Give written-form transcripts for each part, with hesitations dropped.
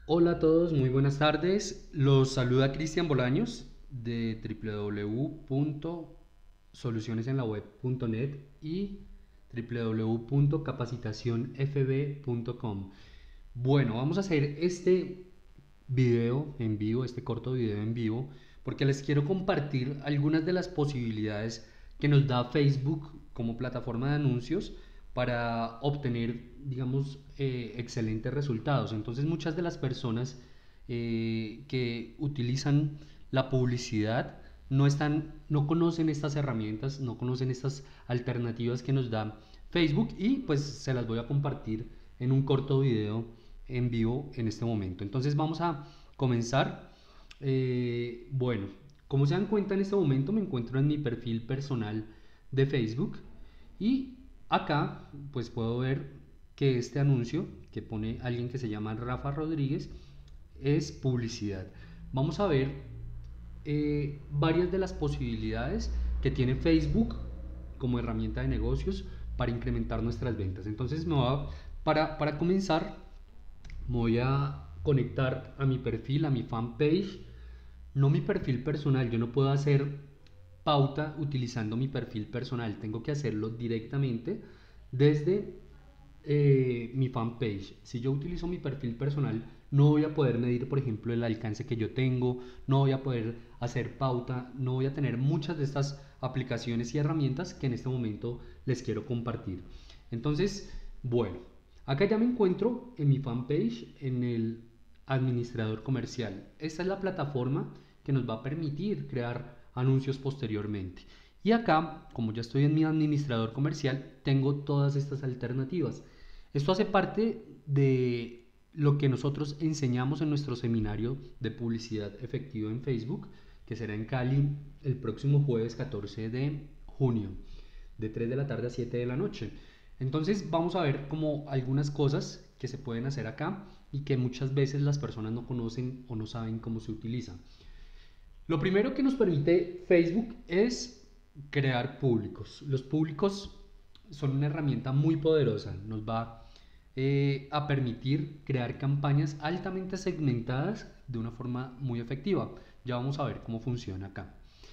Hola a todos, muy buenas tardes. Los saluda Cristian Bolaños de www.solucionesenlaweb.net y www.capacitacionfb.com. Bueno, vamos a hacer este video en vivo, este corto video en vivo, porque les quiero compartir algunas de las posibilidades que nos da Facebook como plataforma de anuncios para obtener, digamos, excelentes resultados. Entonces, muchas de las personas que utilizan la publicidad no conocen estas herramientas, no conocen estas alternativas que nos da Facebook y pues se las voy a compartir en un corto video en vivo en este momento. Entonces vamos a comenzar. Bueno, como se dan cuenta, en este momento me encuentro en mi perfil personal de Facebook y acá pues puedo ver que este anuncio que pone alguien que se llama Rafa Rodríguez es publicidad. Vamos a ver varias de las posibilidades que tiene Facebook como herramienta de negocios para incrementar nuestras ventas. Entonces para comenzar me voy a conectar a mi perfil, a mi fanpage, no mi perfil personal. Yo no puedo hacer pauta utilizando mi perfil personal, tengo que hacerlo directamente desde mi fanpage. Si yo utilizo mi perfil personal, no voy a poder medir, por ejemplo, el alcance que yo tengo, no voy a poder hacer pauta, no voy a tener muchas de estas aplicaciones y herramientas que en este momento les quiero compartir. Entonces, bueno, acá ya me encuentro en mi fanpage, en el administrador comercial. Esta es la plataforma que nos va a permitir crear anuncios posteriormente. Y acá, como ya estoy en mi administrador comercial, tengo todas estas alternativas. Esto hace parte de lo que nosotros enseñamos en nuestro seminario de publicidad efectiva en Facebook, que será en Cali el próximo jueves 14 de junio, de 3 de la tarde a 7 de la noche. Entonces vamos a ver como algunas cosas que se pueden hacer acá y que muchas veces las personas no conocen o no saben cómo se utilizan. Lo primero que nos permite Facebook es crear públicos. Los públicos son una herramienta muy poderosa. Nos va a permitir crear campañas altamente segmentadas de una forma muy efectiva. Ya vamos a ver cómo funciona acá.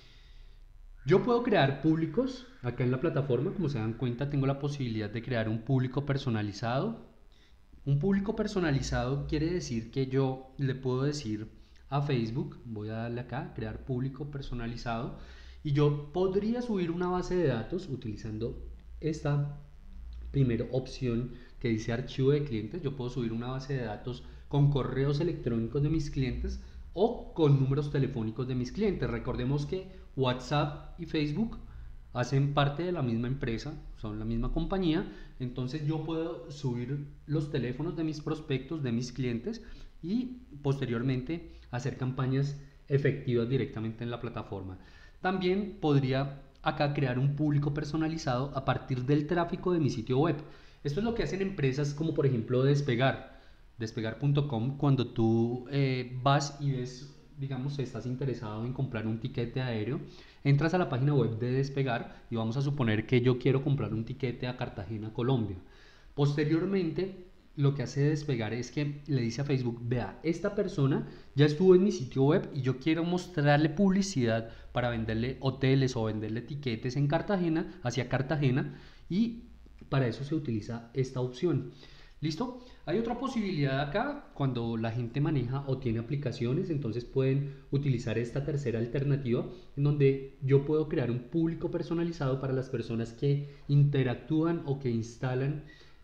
Yo puedo crear públicos acá en la plataforma. Como se dan cuenta, tengo la posibilidad de crear un público personalizado. Un público personalizado quiere decir que yo le puedo decir a Facebook, voy a darle acá, crear público personalizado, y yo podría subir una base de datos utilizando esta primera opción que dice archivo de clientes. Yo puedo subir una base de datos con correos electrónicos de mis clientes o con números telefónicos de mis clientes. Recordemos que WhatsApp y Facebook hacen parte de la misma empresa, son la misma compañía. Entonces yo puedo subir los teléfonos de mis prospectos, de mis clientes, y posteriormente hacer campañas efectivas directamente en la plataforma. También podría acá crear un público personalizado a partir del tráfico de mi sitio web. Esto es lo que hacen empresas como por ejemplo despegar.com. Cuando tú vas y ves, digamos, estás interesado en comprar un tiquete aéreo, entras a la página web de Despegar y vamos a suponer que yo quiero comprar un tiquete a Cartagena, Colombia. Posteriormente, lo que hace Despegar es que le dice a Facebook: vea, esta persona ya estuvo en mi sitio web y yo quiero mostrarle publicidad para venderle hoteles o venderle tiquetes en Cartagena, hacia Cartagena, y para eso se utiliza esta opción. ¿Listo? Hay otra posibilidad acá, cuando la gente maneja o tiene aplicaciones, entonces pueden utilizar esta tercera alternativa, en donde yo puedo crear un público personalizado para las personas que interactúan o que instalan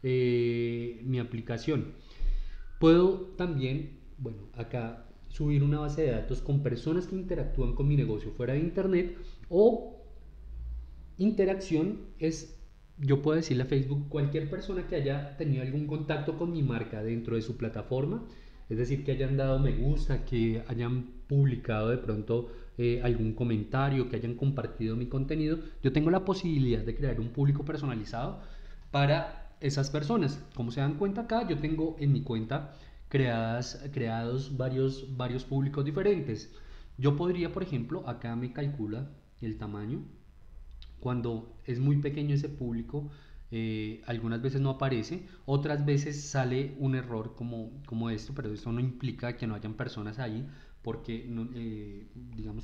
mi aplicación. Puedo también, bueno, acá subir una base de datos con personas que interactúan con mi negocio fuera de internet, o interacción es, yo puedo decirle a Facebook, cualquier persona que haya tenido algún contacto con mi marca dentro de su plataforma, es decir, que hayan dado me gusta, que hayan publicado de pronto algún comentario, que hayan compartido mi contenido, yo tengo la posibilidad de crear un público personalizado para esas personas. Como se dan cuenta acá, yo tengo en mi cuenta creados varios públicos diferentes. Yo podría, por ejemplo, acá me calcula el tamaño. Cuando es muy pequeño ese público, algunas veces no aparece, otras veces sale un error como esto, pero esto no implica que no hayan personas ahí, porque digamos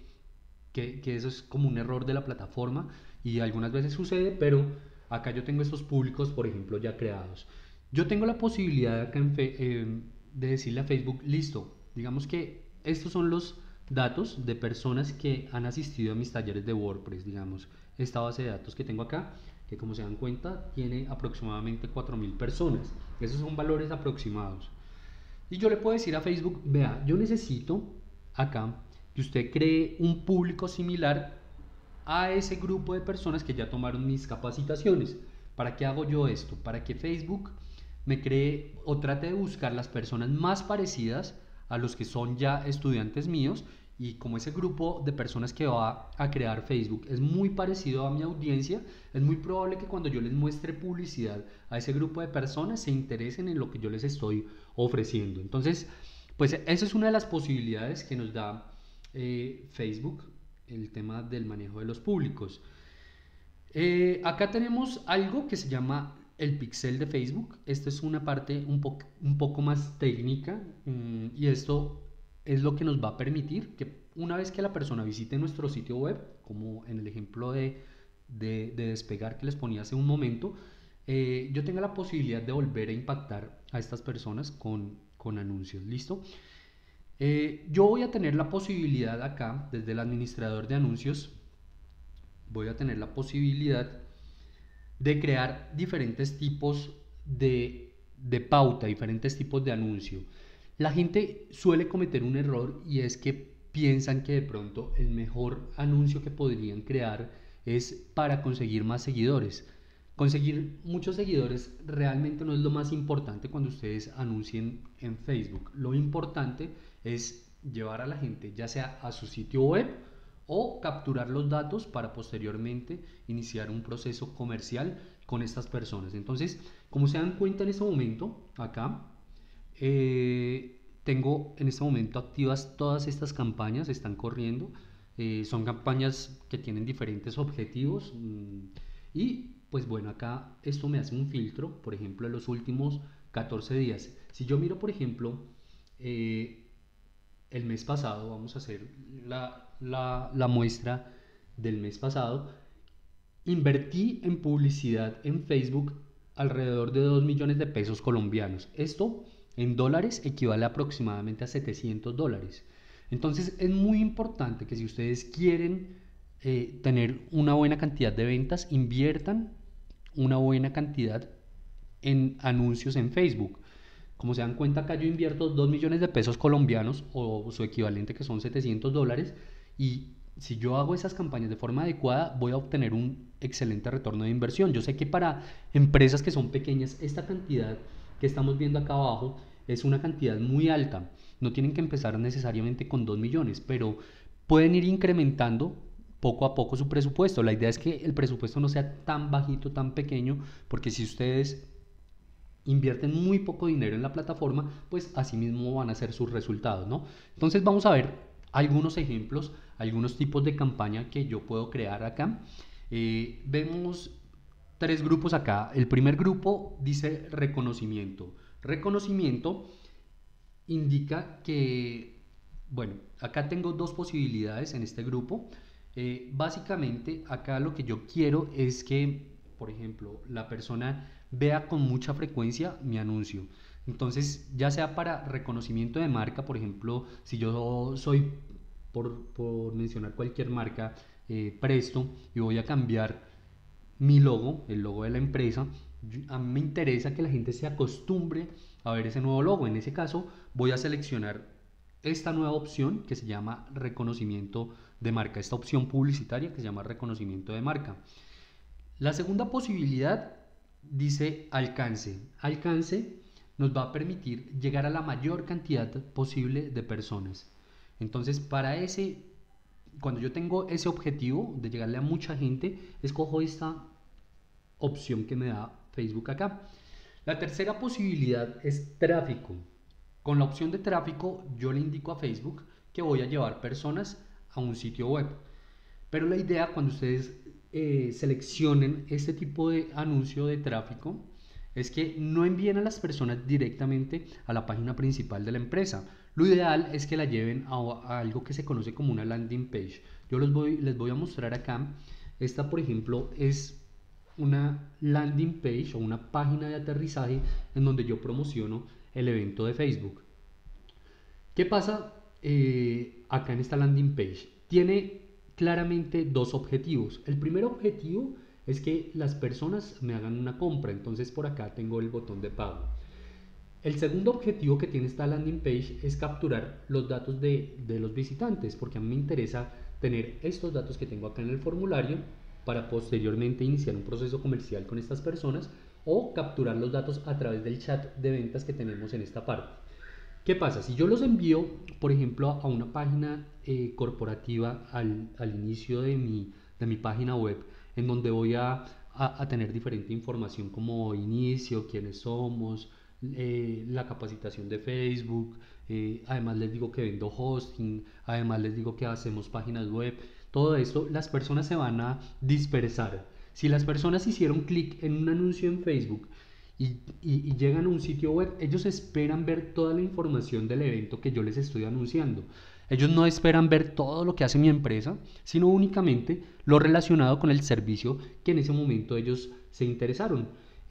que eso es como un error de la plataforma y algunas veces sucede, pero acá yo tengo estos públicos, por ejemplo, ya creados. Yo tengo la posibilidad acá de decirle a Facebook, listo, digamos que estos son los datos de personas que han asistido a mis talleres de WordPress, digamos, esta base de datos que tengo acá, que como se dan cuenta tiene aproximadamente 4.000 personas. Esos son valores aproximados. Y yo le puedo decir a Facebook, vea, yo necesito acá que usted cree un público similar a ese grupo de personas que ya tomaron mis capacitaciones. ¿Para qué hago yo esto? Para que Facebook me cree o trate de buscar las personas más parecidas a los que son ya estudiantes míos, y como ese grupo de personas que va a crear Facebook es muy parecido a mi audiencia, es muy probable que cuando yo les muestre publicidad a ese grupo de personas se interesen en lo que yo les estoy ofreciendo. Entonces, pues esa es una de las posibilidades que nos da Facebook, el tema del manejo de los públicos. Acá tenemos algo que se llama el pixel de Facebook. Esta es una parte un poco más técnica, y esto es lo que nos va a permitir que una vez que la persona visite nuestro sitio web, como en el ejemplo de despegar que les ponía hace un momento, yo tenga la posibilidad de volver a impactar a estas personas con anuncios. ¿Listo? Yo voy a tener la posibilidad acá, desde el administrador de anuncios, voy a tener la posibilidad de crear diferentes tipos de pauta, diferentes tipos de anuncio. La gente suele cometer un error, y es que piensan que de pronto el mejor anuncio que podrían crear es para conseguir más seguidores. Conseguir muchos seguidores realmente no es lo más importante cuando ustedes anuncien en Facebook. Lo importante es llevar a la gente ya sea a su sitio web o capturar los datos para posteriormente iniciar un proceso comercial con estas personas. Entonces, como se dan cuenta en este momento, acá tengo en este momento activas todas estas campañas, están corriendo. Son campañas que tienen diferentes objetivos, y pues bueno, acá esto me hace un filtro, por ejemplo, en los últimos 14 días. Si yo miro, por ejemplo, el mes pasado, vamos a hacer la muestra del mes pasado, invertí en publicidad en Facebook alrededor de 2 millones de pesos colombianos. Esto en dólares equivale aproximadamente a $700. Entonces es muy importante que si ustedes quieren tener una buena cantidad de ventas, inviertan una buena cantidad en anuncios en Facebook. Como se dan cuenta, acá yo invierto 2 millones de pesos colombianos o su equivalente, que son $700, y si yo hago esas campañas de forma adecuada voy a obtener un excelente retorno de inversión. Yo sé que para empresas que son pequeñas esta cantidad que estamos viendo acá abajo es una cantidad muy alta. No tienen que empezar necesariamente con 2 millones, pero pueden ir incrementando poco a poco su presupuesto. La idea es que el presupuesto no sea tan bajito, tan pequeño, porque si ustedes invierten muy poco dinero en la plataforma, pues así mismo van a ser sus resultados, ¿no? Entonces vamos a ver algunos ejemplos, algunos tipos de campaña que yo puedo crear acá. Vemos tres grupos acá. El primer grupo dice reconocimiento. Reconocimiento indica que, bueno, acá tengo dos posibilidades en este grupo. Básicamente acá lo que yo quiero es que, por ejemplo, la persona vea con mucha frecuencia mi anuncio. Entonces, ya sea para reconocimiento de marca, por ejemplo, si yo soy, por mencionar cualquier marca, Presto, y voy a cambiar mi logo, el logo de la empresa, a mí me interesa que la gente se acostumbre a ver ese nuevo logo. En ese caso, voy a seleccionar esta nueva opción que se llama reconocimiento de marca, esta opción publicitaria que se llama reconocimiento de marca. La segunda posibilidad dice alcance. Alcance nos va a permitir llegar a la mayor cantidad posible de personas. Entonces, cuando yo tengo ese objetivo de llegarle a mucha gente, escojo esta opción que me da Facebook acá. La tercera posibilidad es tráfico. Con la opción de tráfico yo le indico a Facebook que voy a llevar personas a un sitio web. Pero la idea, cuando ustedes seleccionen este tipo de anuncio de tráfico es que no envíen a las personas directamente a la página principal de la empresa. Lo ideal es que la lleven a algo que se conoce como una landing page. Les voy a mostrar acá. Esta, por ejemplo, es una landing page o una página de aterrizaje en donde yo promociono el evento de Facebook. ¿Qué pasa acá en esta landing page? Tiene claramente dos objetivos. El primer objetivo es que las personas me hagan una compra, entonces por acá tengo el botón de pago. El segundo objetivo que tiene esta landing page es capturar los datos de los visitantes, porque a mí me interesa tener estos datos que tengo acá en el formulario para posteriormente iniciar un proceso comercial con estas personas o capturar los datos a través del chat de ventas que tenemos en esta parte. ¿Qué pasa? Si yo los envío, por ejemplo, a una página corporativa al inicio de mi página web, en donde voy a tener diferente información como inicio, quiénes somos, la capacitación de Facebook, además les digo que vendo hosting, además les digo que hacemos páginas web, todo esto, las personas se van a dispersar. Si las personas hicieron clic en un anuncio en Facebook y llegan a un sitio web, ellos esperan ver toda la información del evento que yo les estoy anunciando. Ellos no esperan ver todo lo que hace mi empresa, sino únicamente lo relacionado con el servicio que en ese momento ellos se interesaron.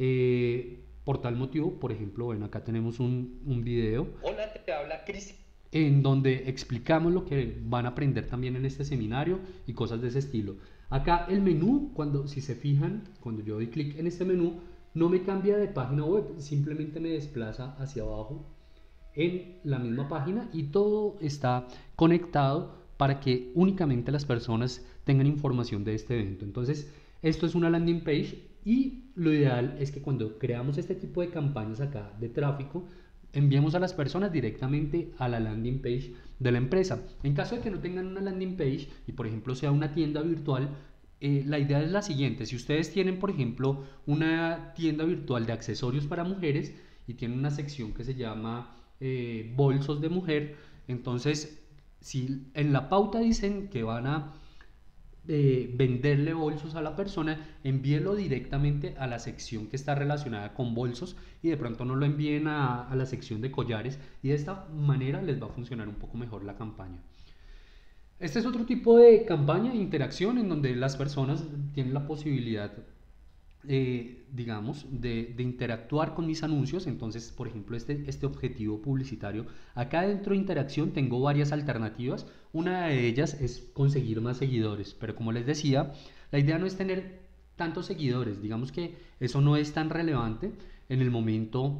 Por tal motivo, por ejemplo, bueno, acá tenemos un video. Hola, te habla Cris. En donde explicamos lo que van a aprender también en este seminario y cosas de ese estilo. Acá el menú, si se fijan, cuando yo doy clic en este menú, no me cambia de página web, simplemente me desplaza hacia abajo en la misma página y todo está conectado para que únicamente las personas tengan información de este evento. Entonces, esto es una landing page y lo ideal es que cuando creamos este tipo de campañas acá de tráfico, enviemos a las personas directamente a la landing page de la empresa. En caso de que no tengan una landing page y por ejemplo sea una tienda virtual, la idea es la siguiente: si ustedes tienen por ejemplo una tienda virtual de accesorios para mujeres y tienen una sección que se llama bolsos de mujer, entonces si en la pauta dicen que van a venderle bolsos a la persona, envíelo directamente a la sección que está relacionada con bolsos y de pronto no lo envíen a la sección de collares, y de esta manera les va a funcionar un poco mejor la campaña. Este es otro tipo de campaña de interacción en donde las personas tienen la posibilidad, digamos, de interactuar con mis anuncios. Entonces, por ejemplo, este objetivo publicitario, acá dentro de interacción tengo varias alternativas. Una de ellas es conseguir más seguidores, pero como les decía, la idea no es tener tantos seguidores. Digamos que eso no es tan relevante en el momento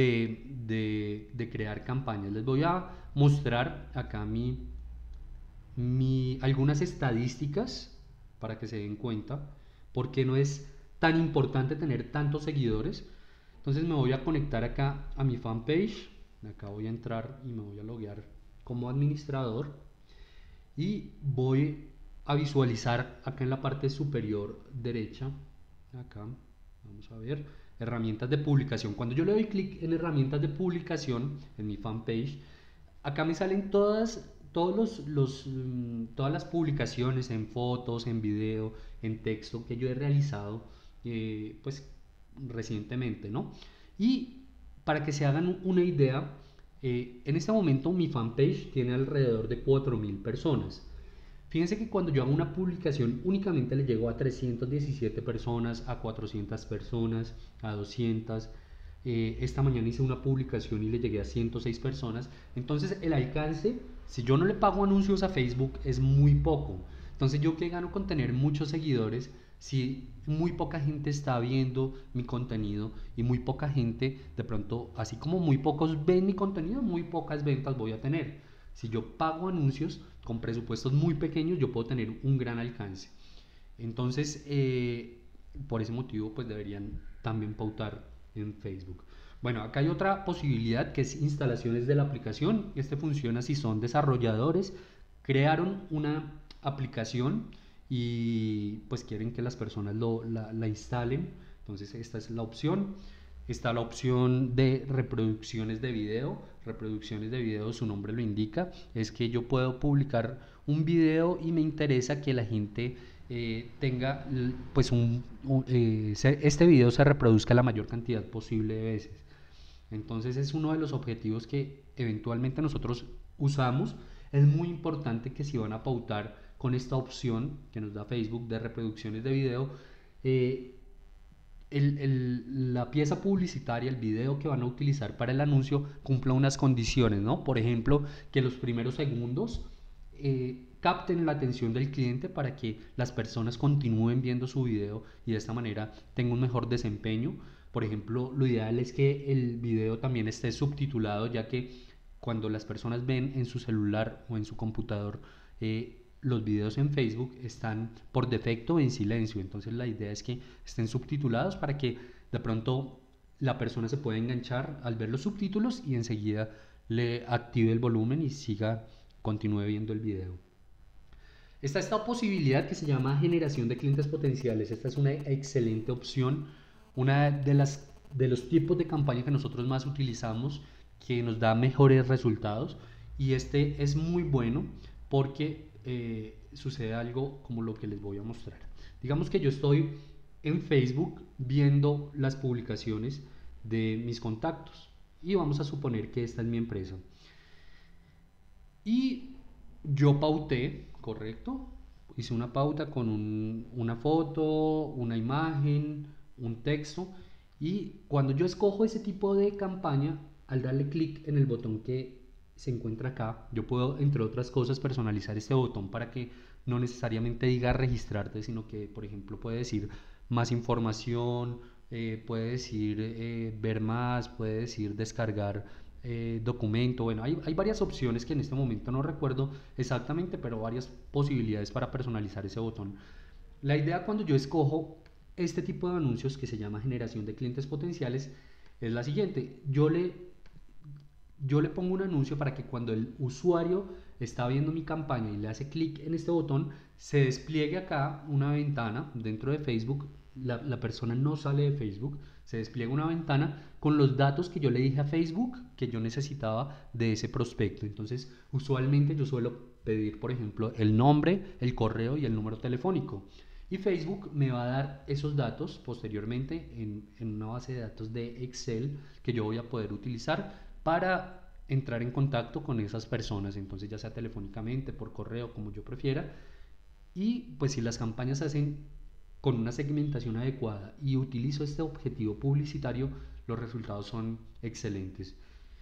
de crear campañas. Les voy a mostrar acá algunas estadísticas para que se den cuenta por qué no es tan importante tener tantos seguidores. Entonces me voy a conectar acá a mi fanpage. Acá voy a entrar y me voy a loguear como administrador y voy a visualizar acá en la parte superior derecha. Acá vamos a ver herramientas de publicación. Cuando yo le doy clic en herramientas de publicación en mi fanpage, acá me salen todas las publicaciones en fotos, en video, en texto que yo he realizado pues recientemente, ¿no? Y para que se hagan una idea, en este momento mi fanpage tiene alrededor de 4000 personas. Fíjense que cuando yo hago una publicación únicamente le llego a 317 personas, a 400 personas, a 200. Esta mañana hice una publicación y le llegué a 106 personas. Entonces el alcance, si yo no le pago anuncios a Facebook, es muy poco. Entonces yo qué gano con tener muchos seguidores si muy poca gente está viendo mi contenido y muy poca gente, de pronto, así como muy pocos ven mi contenido, muy pocas ventas voy a tener. Si yo pago anuncios con presupuestos muy pequeños, yo puedo tener un gran alcance. Entonces, por ese motivo, pues deberían también pautar en Facebook. Bueno, acá hay otra posibilidad que es instalaciones de la aplicación. Este funciona si son desarrolladores, crearon una aplicación y pues quieren que las personas la instalen. Entonces esta es la opción. Está la opción de reproducciones de video. Reproducciones de video, su nombre lo indica, es que yo puedo publicar un video y me interesa que la gente tenga pues este video se reproduzca la mayor cantidad posible de veces. Entonces es uno de los objetivos que eventualmente nosotros usamos. Es muy importante que si van a pautar con esta opción que nos da Facebook de reproducciones de video, eh, la pieza publicitaria, el video que van a utilizar para el anuncio cumpla unas condiciones, ¿no? Por ejemplo, que los primeros segundos capten la atención del cliente para que las personas continúen viendo su video y de esta manera tenga un mejor desempeño. Por ejemplo, lo ideal es que el video también esté subtitulado, ya que cuando las personas ven en su celular o en su computador los videos en Facebook están por defecto en silencio, entonces la idea es que estén subtitulados para que de pronto la persona se pueda enganchar al ver los subtítulos y enseguida le active el volumen y continúe viendo el video. Está esta posibilidad que se llama generación de clientes potenciales. Esta es una excelente opción, una de los tipos de campaña que nosotros más utilizamos, que nos da mejores resultados, y este es muy bueno porque sucede algo como lo que les voy a mostrar. Digamos que yo estoy en Facebook viendo las publicaciones de mis contactos y vamos a suponer que esta es mi empresa y yo pauté, ¿correcto? Hice una pauta con una foto, una imagen, un texto, y cuando yo escojo ese tipo de campaña, al darle clic en el botón que se encuentra acá, yo puedo, entre otras cosas, personalizar este botón para que no necesariamente diga registrarte, sino que, por ejemplo, puede decir más información, puede decir ver más, puede decir descargar documento. Bueno, hay varias opciones que en este momento no recuerdo exactamente, pero varias posibilidades para personalizar ese botón. La idea cuando yo escojo este tipo de anuncios que se llama generación de clientes potenciales es la siguiente. Yo le pongo un anuncio para que cuando el usuario está viendo mi campaña y le hace clic en este botón, se despliegue acá una ventana dentro de Facebook. La persona no sale de Facebook, se despliega una ventana con los datos que yo le dije a Facebook que yo necesitaba de ese prospecto. Entonces, usualmente yo suelo pedir, por ejemplo, el nombre, el correo y el número telefónico. Y Facebook me va a dar esos datos posteriormente en una base de datos de Excel que yo voy a poder utilizar para entrar en contacto con esas personas, entonces ya sea telefónicamente, por correo, como yo prefiera. Y pues si las campañas se hacen con una segmentación adecuada y utilizo este objetivo publicitario, los resultados son excelentes.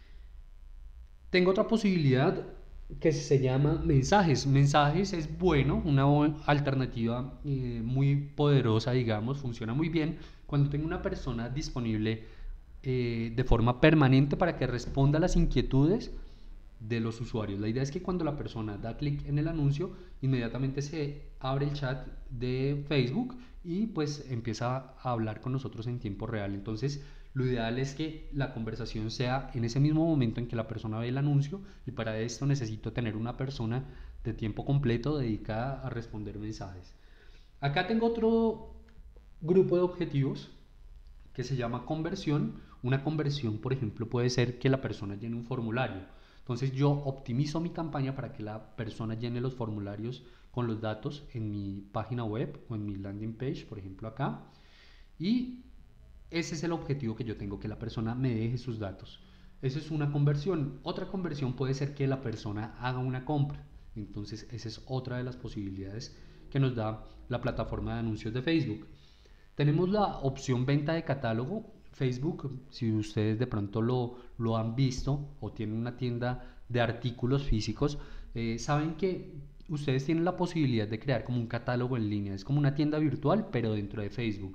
Tengo otra posibilidad que se llama mensajes. Mensajes es bueno, una alternativa muy poderosa, digamos, funciona muy bien cuando tengo una persona disponible de forma permanente para que responda a las inquietudes de los usuarios. La idea es que cuando la persona da clic en el anuncio, inmediatamente se abre el chat de Facebook y pues empieza a hablar con nosotros en tiempo real. Entonces, lo ideal es que la conversación sea en ese mismo momento en que la persona ve el anuncio, y para esto necesito tener una persona de tiempo completo dedicada a responder mensajes. Acá tengo otro grupo de objetivos que se llama conversión. Una conversión, por ejemplo, puede ser que la persona llene un formulario. Entonces yo optimizo mi campaña para que la persona llene los formularios con los datos en mi página web o en mi landing page, por ejemplo acá. Y ese es el objetivo que yo tengo, que la persona me deje sus datos. Esa es una conversión. Otra conversión puede ser que la persona haga una compra. Entonces esa es otra de las posibilidades que nos da la plataforma de anuncios de Facebook. Tenemos la opción venta de catálogo. Facebook, si ustedes de pronto lo han visto o tienen una tienda de artículos físicos, saben que ustedes tienen la posibilidad de crear como un catálogo en línea. Es como una tienda virtual, pero dentro de Facebook.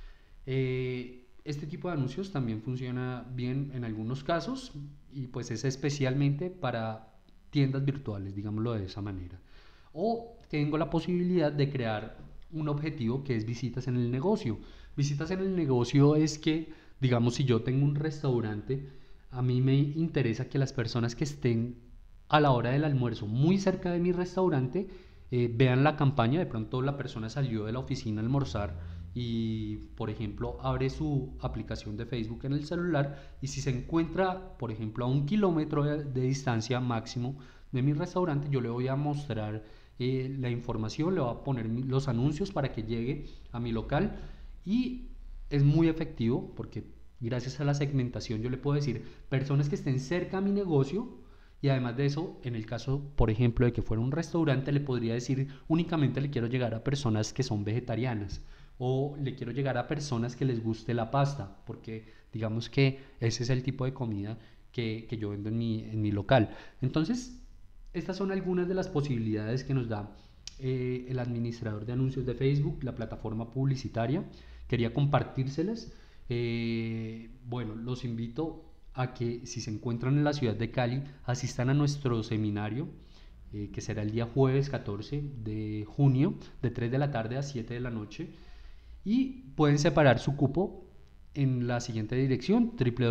Este tipo de anuncios también funciona bien en algunos casos y pues es especialmente para tiendas virtuales, digámoslo de esa manera. O tengo la posibilidad de crear un objetivo que es visitas en el negocio. Visitas en el negocio es que, digamos, si yo tengo un restaurante, a mí me interesa que las personas que estén a la hora del almuerzo muy cerca de mi restaurante vean la campaña. De pronto la persona salió de la oficina a almorzar y, por ejemplo, abre su aplicación de Facebook en el celular, y si se encuentra, por ejemplo, a 1 kilómetro de distancia máximo de mi restaurante, yo le voy a mostrar la información, le voy a poner los anuncios para que llegue a mi local y es muy efectivo porque gracias a la segmentación yo le puedo decir personas que estén cerca a mi negocio y además de eso, en el caso, por ejemplo, de que fuera un restaurante, le podría decir únicamente le quiero llegar a personas que son vegetarianas o le quiero llegar a personas que les guste la pasta, porque digamos que ese es el tipo de comida que yo vendo en mi local. Entonces, estas son algunas de las posibilidades que nos da el administrador de anuncios de Facebook, la plataforma publicitaria. Quería compartírselas. Bueno, los invito a que si se encuentran en la ciudad de Cali, asistan a nuestro seminario, que será el día jueves 14 de junio, de 3 de la tarde a 7 de la noche. Y pueden separar su cupo en la siguiente dirección: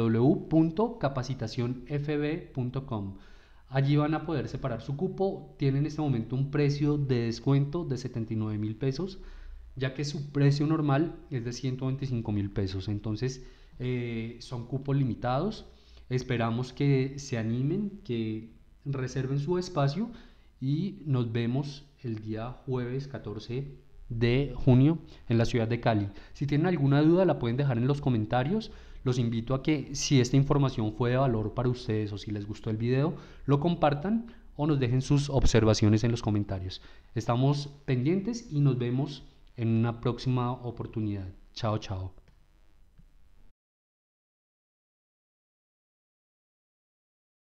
www.capacitacionfb.com. Allí van a poder separar su cupo. Tiene en este momento un precio de descuento de 79.000 pesos, ya que su precio normal es de 125.000 pesos. Entonces, son cupos limitados. Esperamos que se animen, que reserven su espacio y nos vemos el día jueves 14 de junio en la ciudad de Cali. Si tienen alguna duda la pueden dejar en los comentarios. Los invito a que si esta información fue de valor para ustedes o si les gustó el video, lo compartan o nos dejen sus observaciones en los comentarios. Estamos pendientes y nos vemos en una próxima oportunidad. Chao, chao.